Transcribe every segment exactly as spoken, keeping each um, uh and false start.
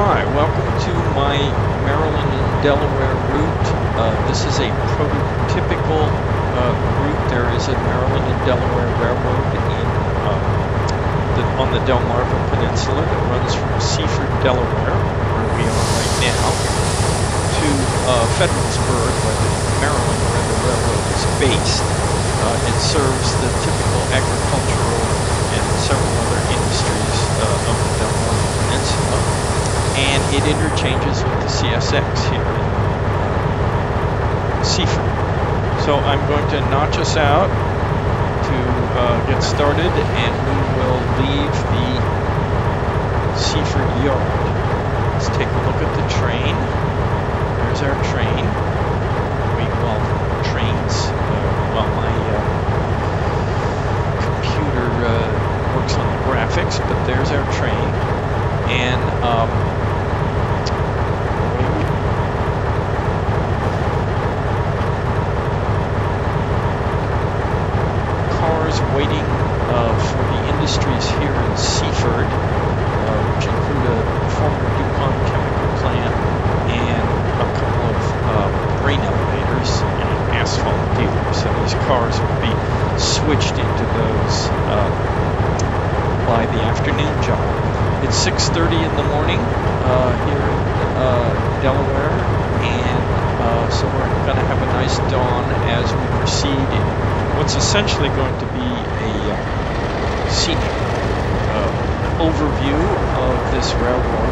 Hi, welcome to my Maryland and Delaware route. Uh, this is a prototypical uh, route. There is a Maryland and Delaware Railroad in, um, the, on the Delmarva Peninsula that runs from Seaford, Delaware, where we are right now, to uh, Federalsburg, where the, Maryland, where the railroad is based. Uh, it serves the typical agricultural and several other industries uh, of the Delmarva Peninsula. And it interchanges with the C S X here in uh, Seaford. So I'm going to notch us out to uh, get started, and we will leave the Seaford yard. Let's take a look at the train. There's our train. Wait while trains, uh, while my uh, computer uh, works on the graphics, but there's our train. And um, waiting uh, for the industries here in Seaford, uh, which include a former DuPont chemical plant and a couple of uh, grain elevators and an asphalt dealer. So these cars will be switched into those uh, by the afternoon job. It's six thirty in the morning uh, here in uh, Delaware, and uh, so we're going to have a nice dawn as we proceed in what's essentially going to be a uh, scenic uh, overview of this railroad.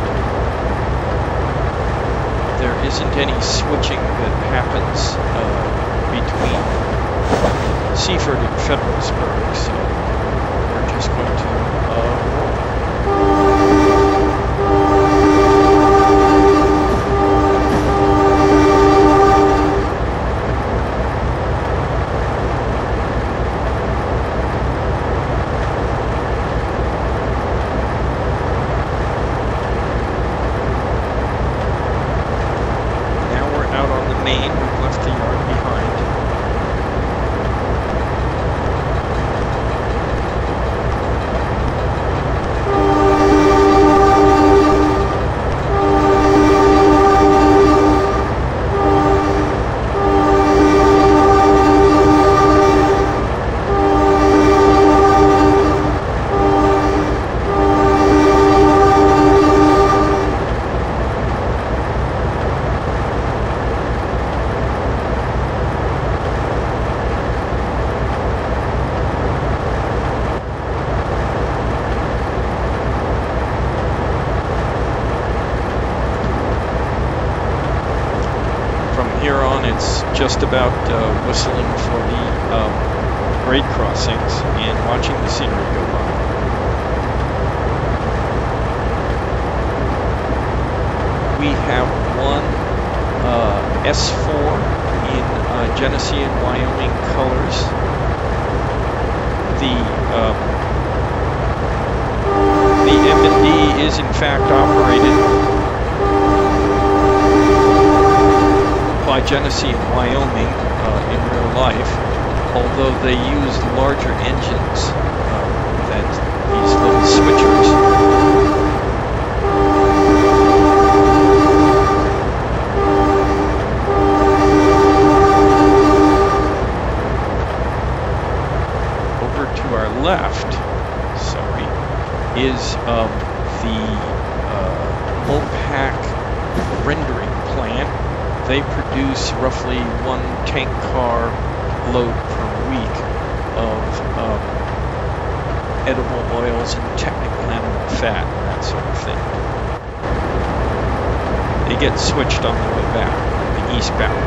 There isn't any switching that happens uh, between Seaford and Federalsburg, so we're just going to uh, just about uh, whistling for the um, grade crossings and watching the scenery go by. We have one uh, S four in uh, Genessee and Wyoming colors. The um, the M and D is in fact operated by Genessee and Wyoming uh, in real life, although they use larger engines uh, than these little switchers. Over to our left, sorry, is um, the uh, Mopac rendering plant. They produce roughly one tank car load per week of um, edible oils and technical animal fat and that sort of thing. They get switched on the way back, the eastbound.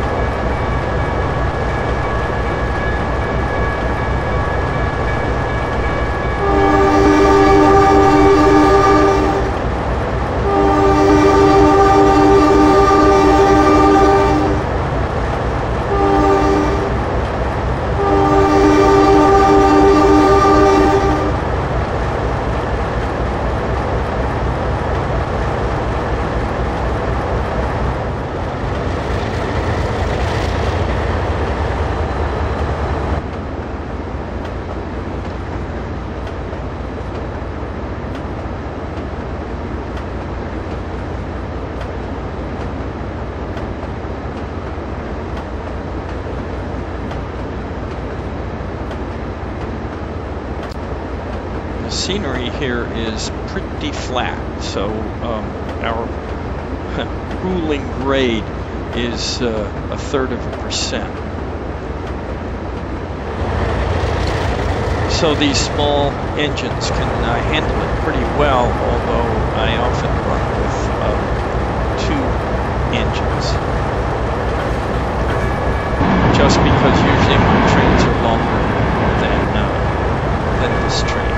scenery here is pretty flat, so um, our ruling grade is uh, a third of a percent. So these small engines can uh, handle it pretty well, although I often run with um, two engines. Just because usually my trains are longer than, uh, than this train.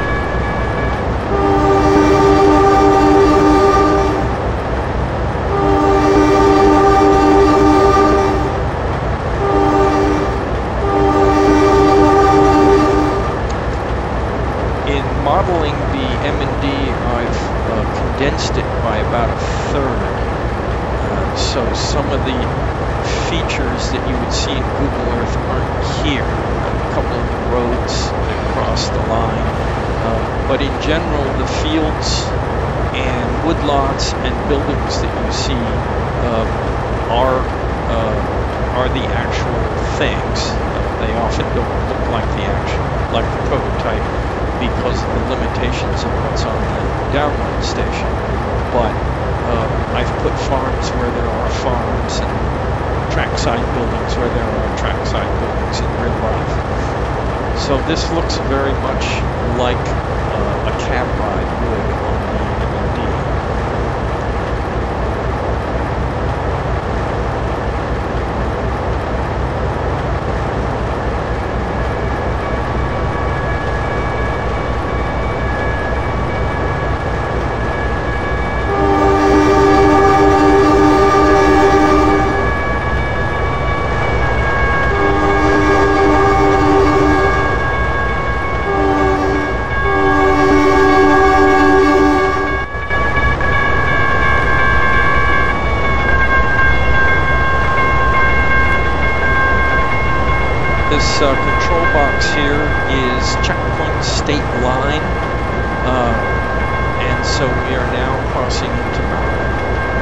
Modeling the M and D, I've uh, condensed it by about a third. Uh, so some of the features that you would see in Google Earth aren't here. A couple of the roads that cross the line. Uh, but in general, the fields and woodlots and buildings that you see uh, are, uh, are the actual things. Uh, they often don't look like the actual, like the prototype, because of the limitations of what's on the download station. But uh, I've put farms where there are farms and trackside buildings where there are trackside buildings in real life. So this looks very much like uh, a cab ride would on the M and D. This uh, control box here is checkpoint state line, uh, and so we are now crossing into Maryland.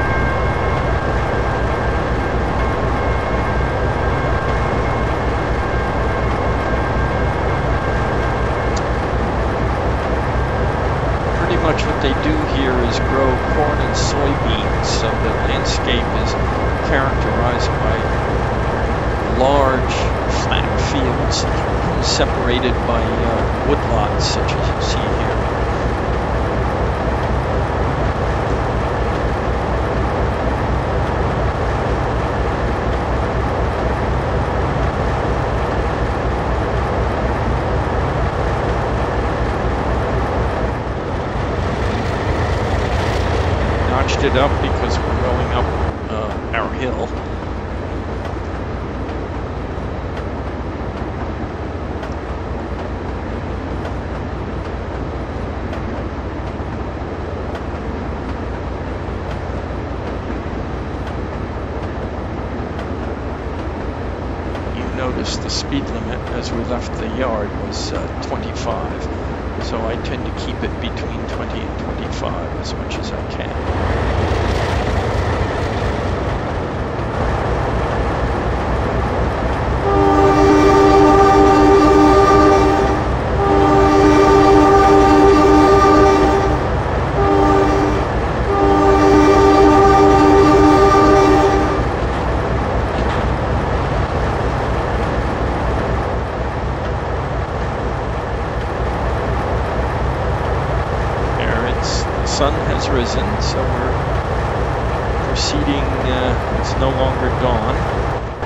Pretty much what they do here is grow corn and soybeans, so the landscape is characterized by large flat fields separated by uh, woodlots, such as you see here. Notched it up because we're going up uh, our hill. The speed limit as we left the yard was uh, twenty-five, so I tend to keep it between twenty and twenty-five as much as I can. Sun has risen, so we're proceeding, uh, it's no longer dawn.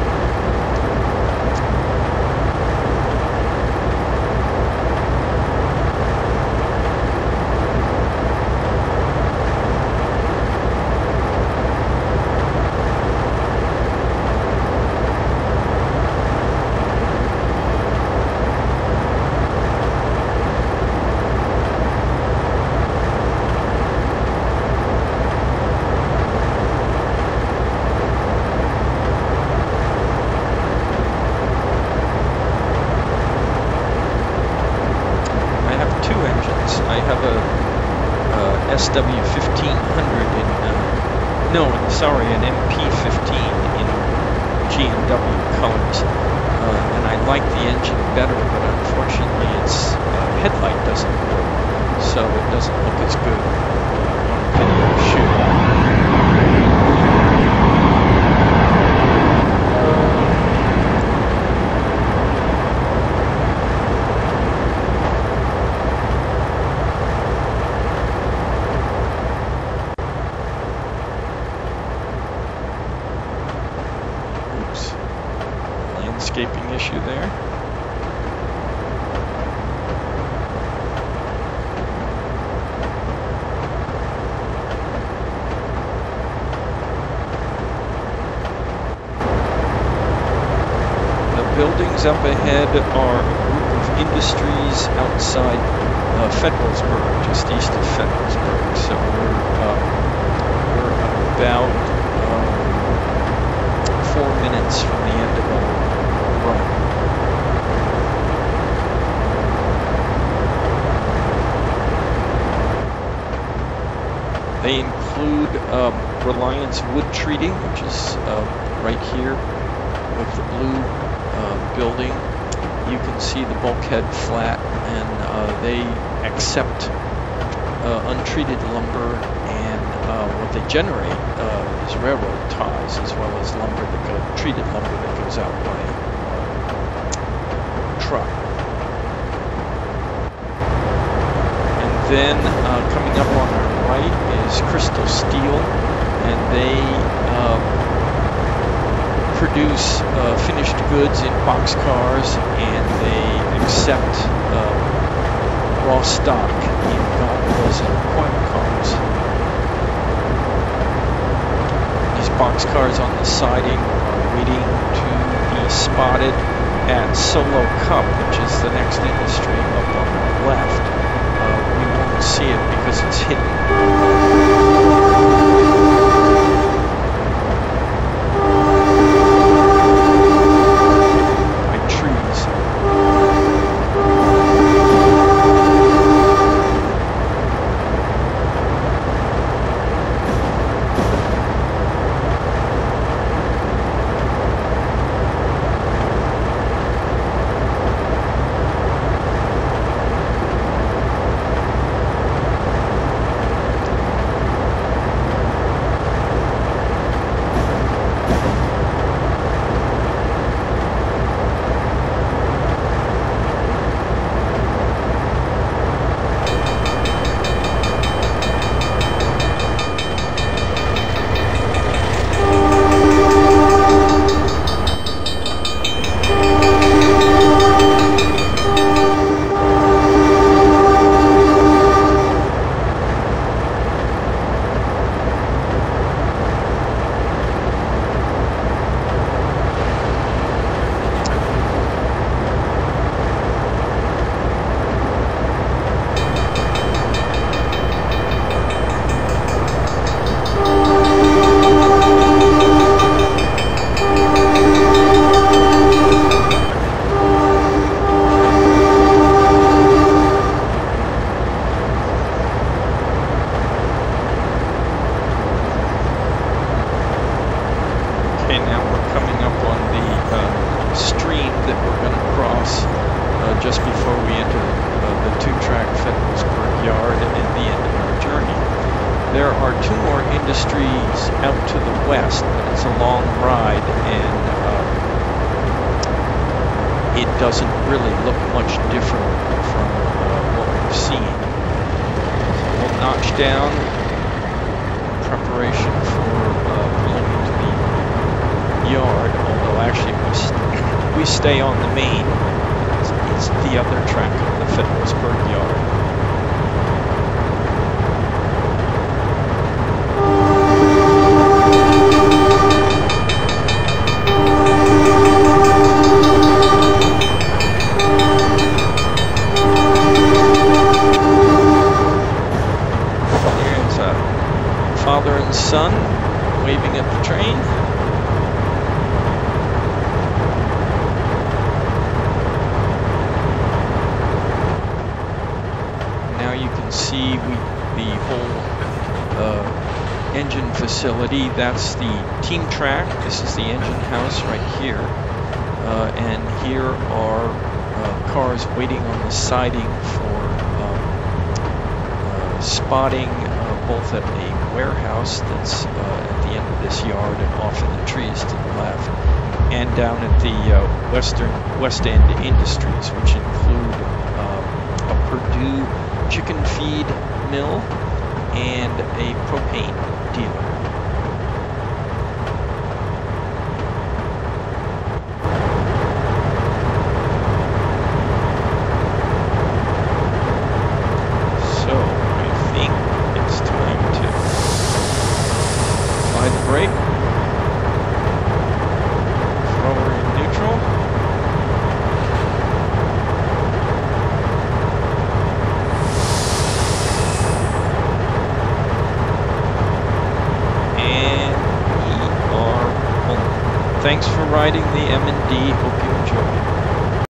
S W fifteen hundred in, uh, no, sorry, an M P fifteen in G and W colors. Uh, and I like the engine better, but unfortunately its uh, headlight doesn't work. so it doesn't look as good uh, on a video shoot. Landscaping issue there. The buildings up ahead are a group of industries outside uh, Federalsburg, just east of Federalsburg. So we're uh, we're about um, four minutes from the end of our run. They include um, Reliance wood treating, which is uh, right here with the blue uh, building. You can see the bulkhead flat, and uh, they accept uh, untreated lumber, and uh, what they generate uh, is railroad ties as well as lumber that go, treated lumber that goes out by truck. And then uh, coming up on our right is Crystal Steel, and they um, produce uh, finished goods in boxcars, and they accept uh, raw stock in gondolas and point cars. These boxcars on the siding are waiting to be spotted at Solo Cup, which is the next industry up on the left. Uh, we won't see it because it's hidden. Just before we enter uh, the two-track Federalsburg yard and the end of our journey. There are two more industries out to the west, but it's a long ride, and uh, it doesn't really look much different from uh, what we've seen. We'll notch down preparation for uh, pulling into the yard, although actually we, st we stay on the main. It's the other track of the Federalsburg yard. There's a father and son waving at the train. See we, the whole uh, engine facility. That's the team track. This is the engine house right here. Uh, and here are uh, cars waiting on the siding for um, spotting uh, both at a warehouse that's uh, at the end of this yard and off in the trees to the left, and down at the uh, Western West End Industries, which include um, a Perdue chicken feed mill and a propane dealer. So I think it's time to apply the brake. Thrower in neutral. And we are home. Thanks for riding the M and D. Hope you enjoy.